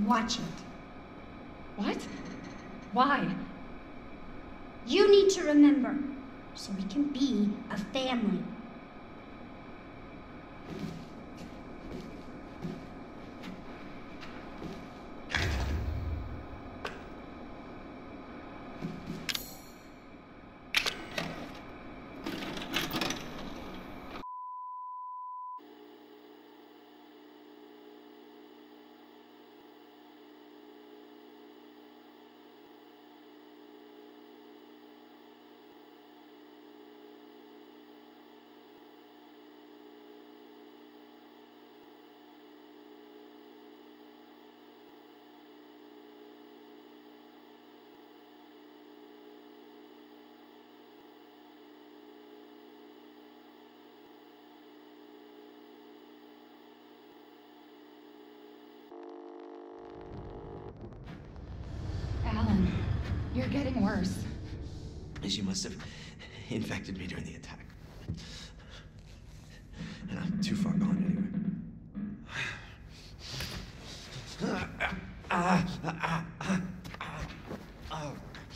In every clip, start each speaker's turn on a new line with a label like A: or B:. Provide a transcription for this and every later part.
A: watch it.
B: What? Why?
A: You need to remember, so we can be a family.
B: Alan, you're getting worse.
C: She must have infected me during the attack. And I'm too far gone anyway.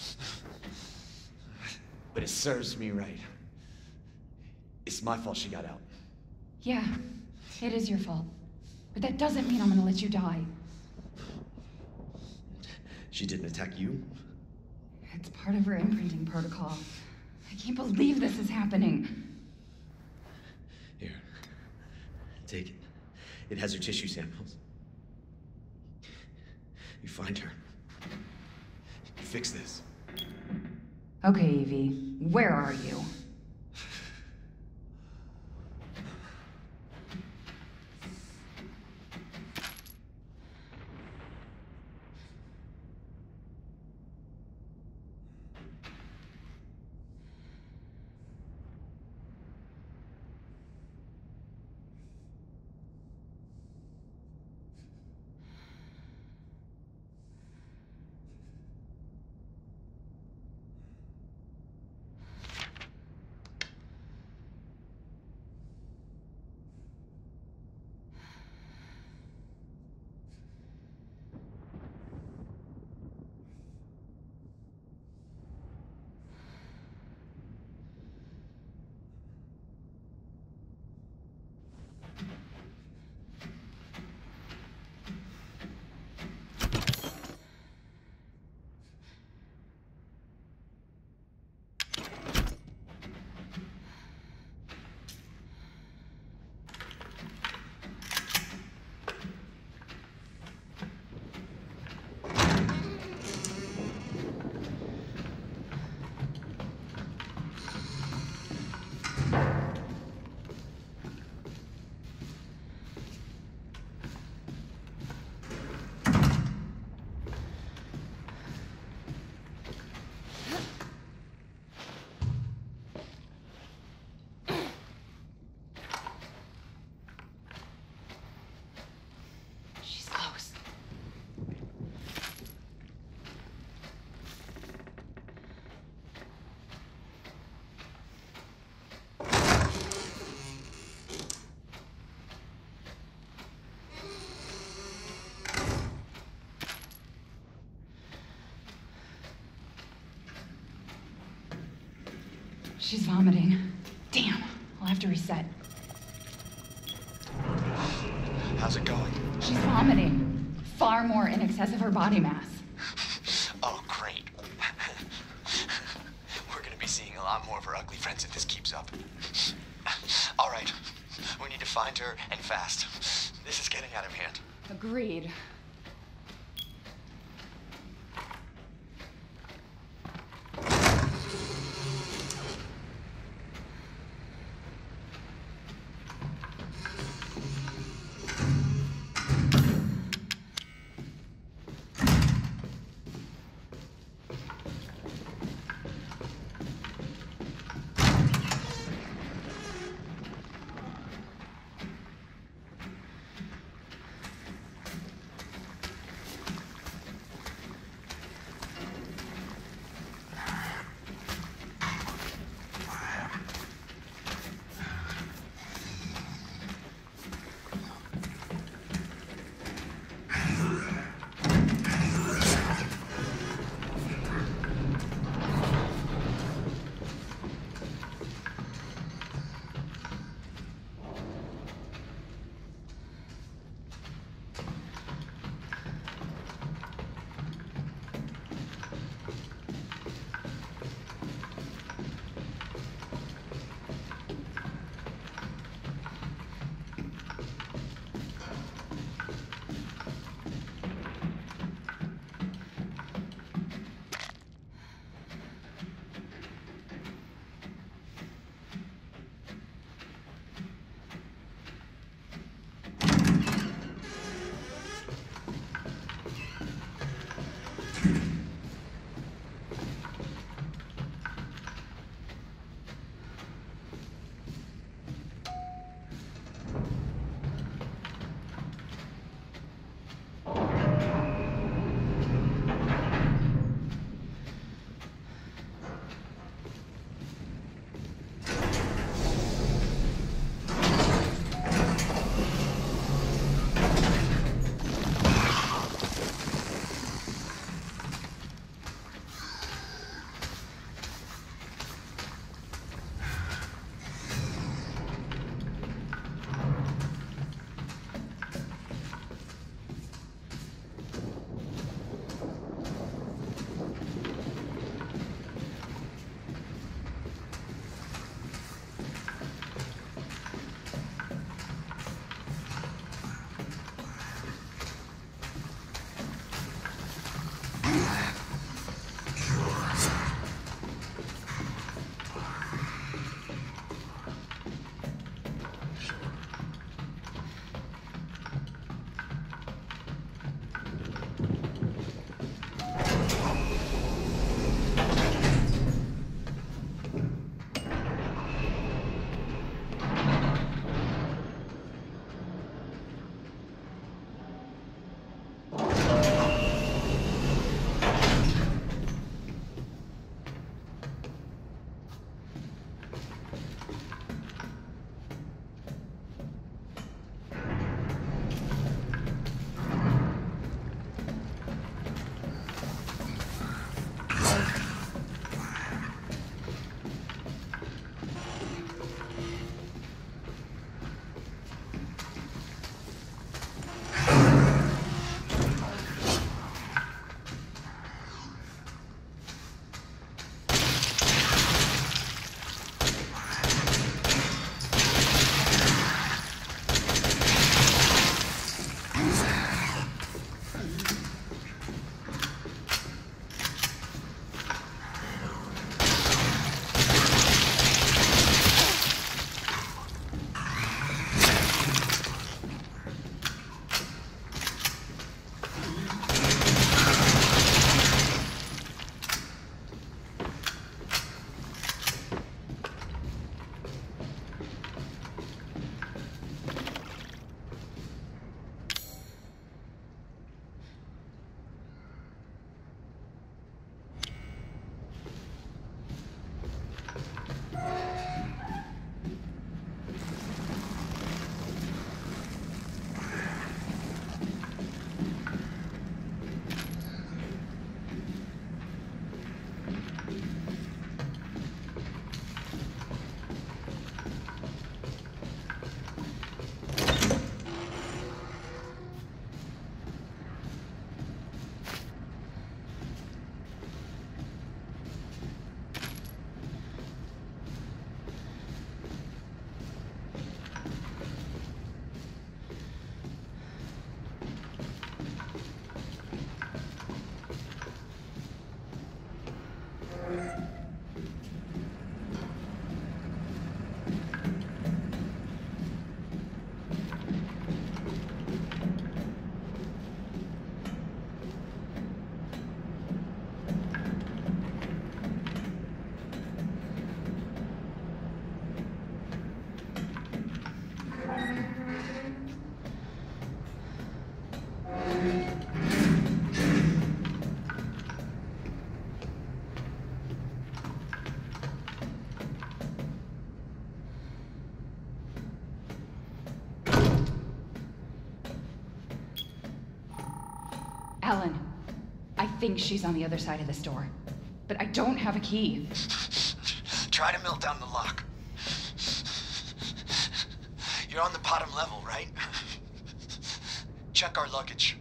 C: But it serves me right. It's my fault she got out.
B: Yeah, it is your fault. But that doesn't mean I'm gonna let you die.
C: She didn't attack you?
B: It's part of her imprinting protocol. I can't believe this is happening.
C: Here. Take it. It has her tissue samples. You find her. You fix this.
B: Okay, Evie. Where are you? She's vomiting. Damn, I'll have to reset.
C: How's it going?
B: She's vomiting. Far more in excess of her body mass.
C: Oh, great. We're gonna be seeing a lot more of her ugly friends if this keeps up. All right, we need to find her, and fast. This is getting out of hand.
B: Agreed. Ellen, I think she's on the other side of this door, but I don't have a key.
C: Try to melt down the lock. You're on the bottom level, right? Check our luggage.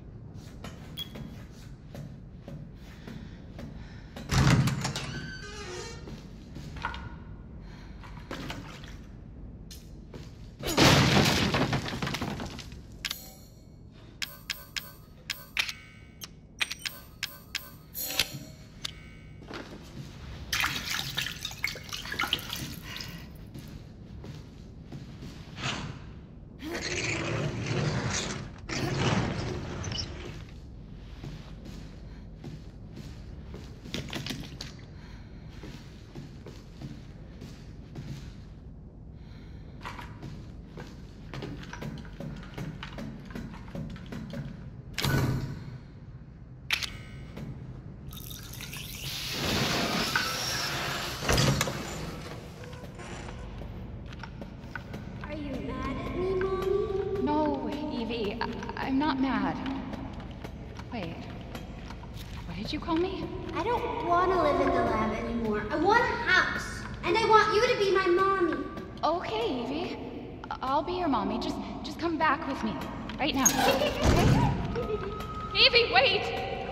B: I'm not mad. Wait. What did you call me?
A: I don't want to live in the lab anymore. I want a house. And I want you to be my mommy.
B: Okay, Evie. I'll be your mommy. Just come back with me. Right now. Okay? Evie, wait!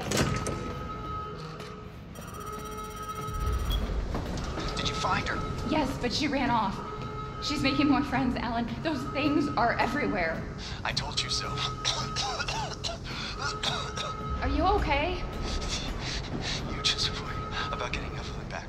C: Did you find her?
B: Yes, but she ran off. She's making more friends, Ellen. Those things are everywhere.
C: I told you so.
B: Are you okay?
C: You just worry about getting Evelyn back.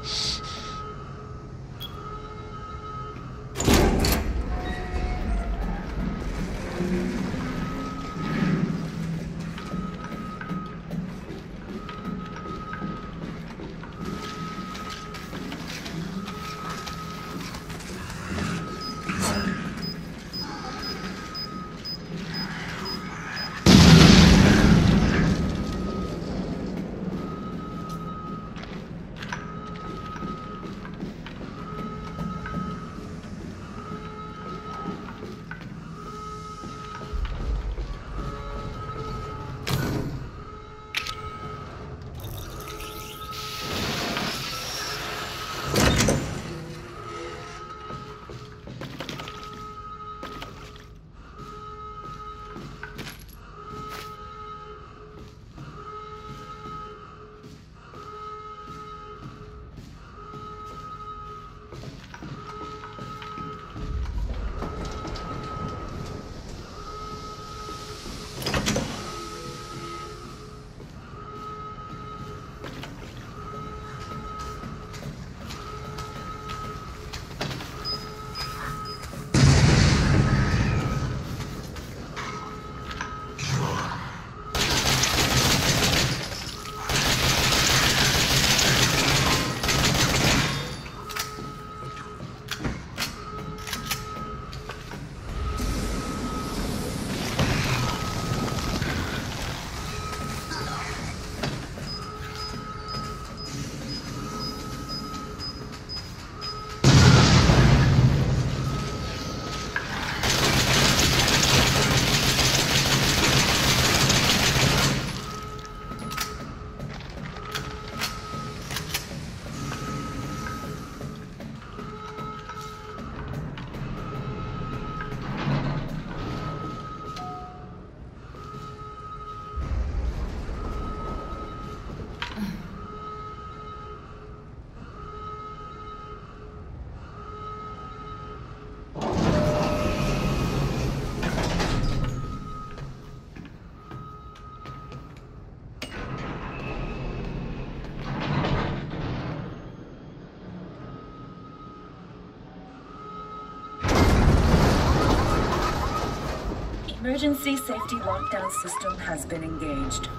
D: Emergency safety lockdown system has been engaged.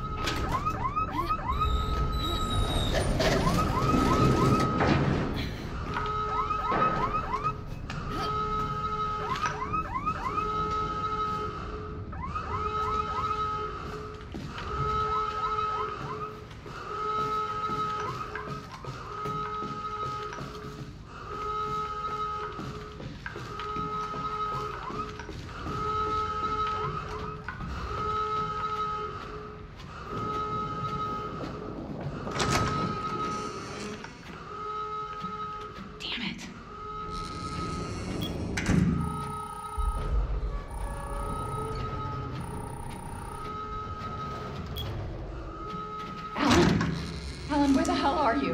B: are you?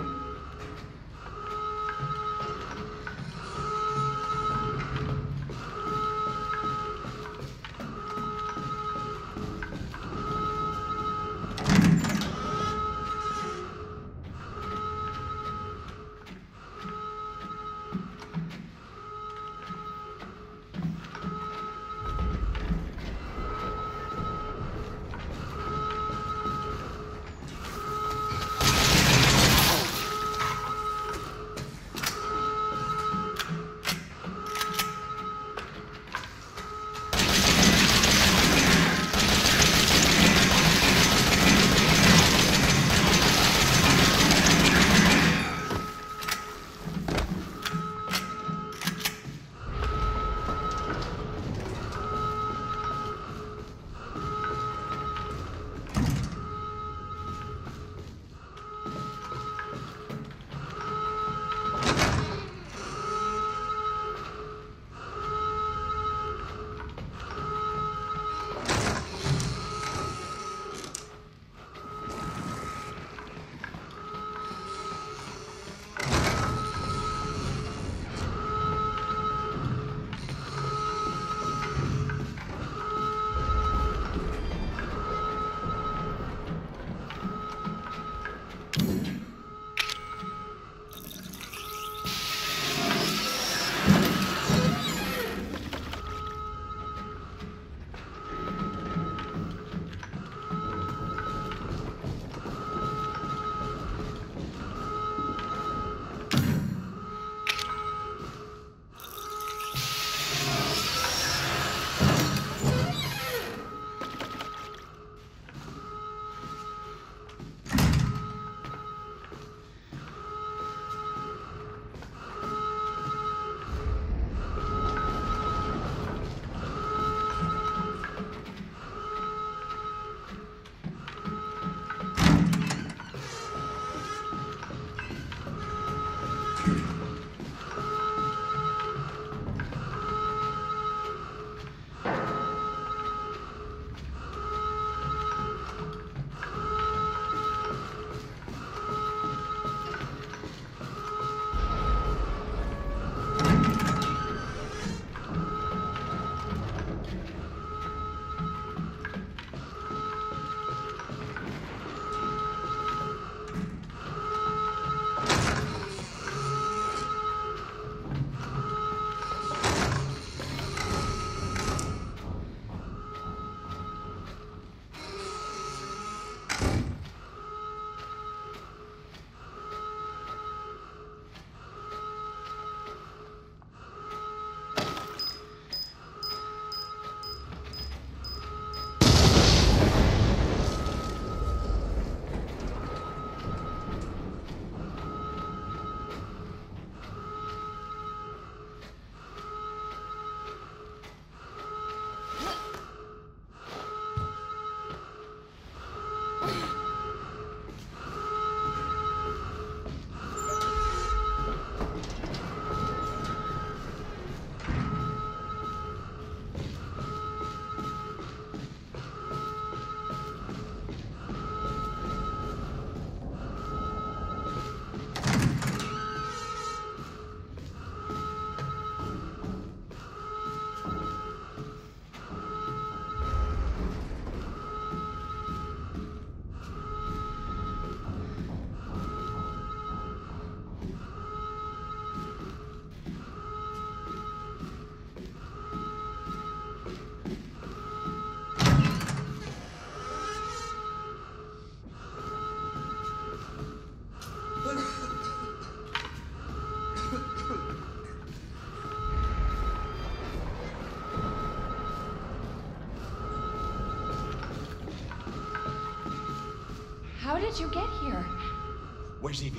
B: How did you get here?
C: Where's Evie?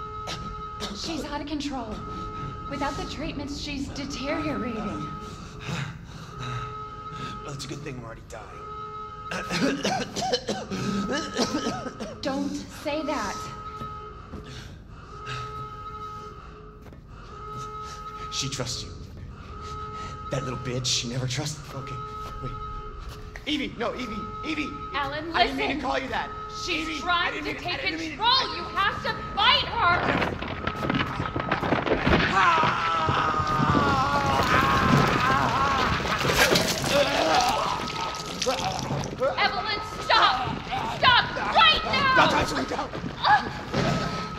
B: She's out of control. Without the treatments, she's deteriorating.
C: Well, it's a good thing we're already dying.
B: Don't say that.
C: She trusts you. That little bitch, she never trusted. Okay, wait. Evie, no, Evie, Evie.
B: Alan, listen.
C: I didn't mean to call you that.
B: She's
C: Evie,
B: trying to take control. You have to fight her. Evelyn, stop! Stop right now!
C: Don't touch me, don't.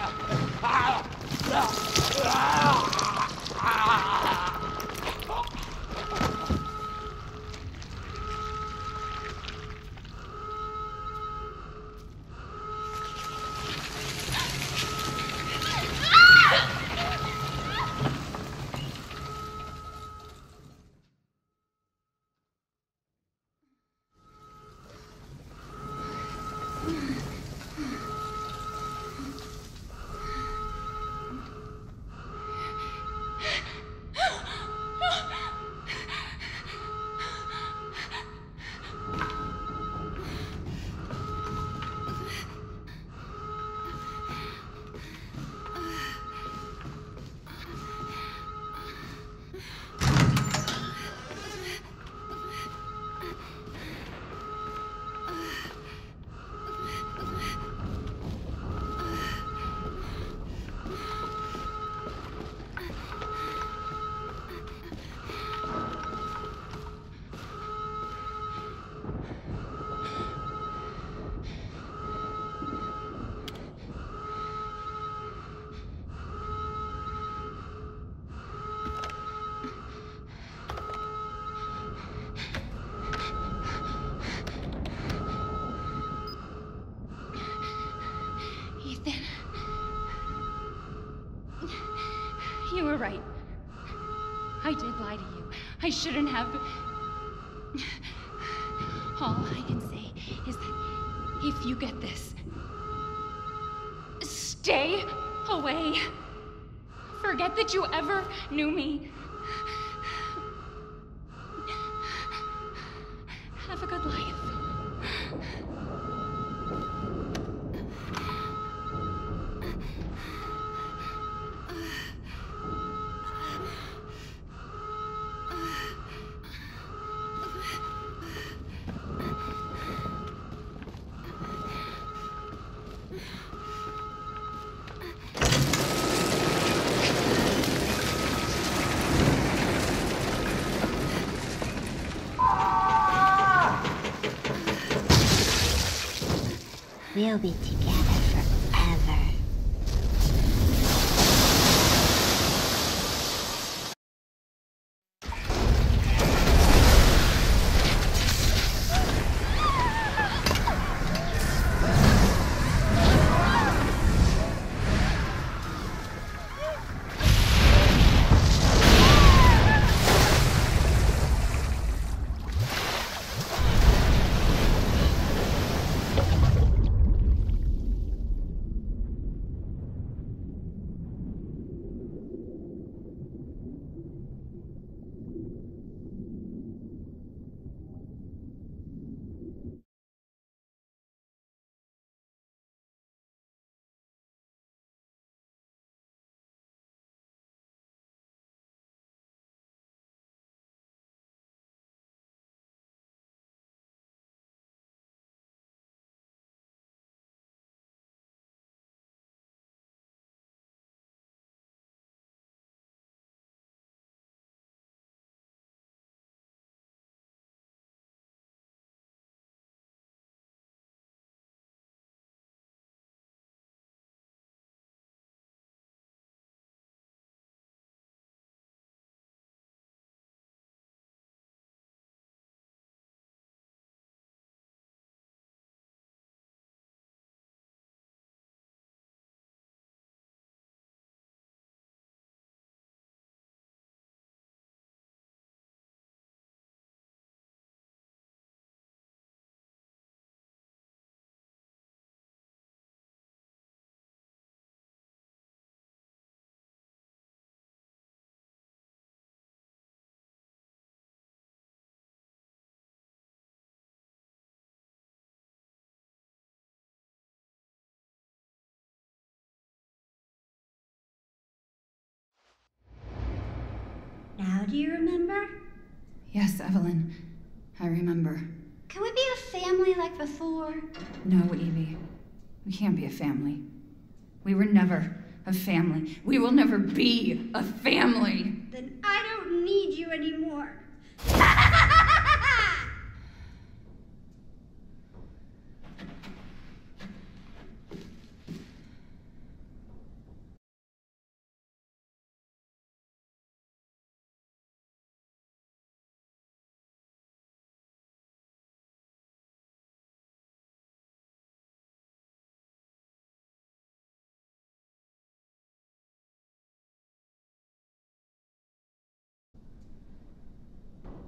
B: You were right. I did lie to you. I shouldn't have. All I can say is that if you get this, stay away. Forget that you ever knew me. Have a good life.
E: We'll be together forever.
A: Now do you remember?
B: Yes, Evelyn. I remember.
A: Can we be a family like before?
B: No, Evie. We can't be a family. We were never a family. We will never be a family.
A: Then I don't need you anymore.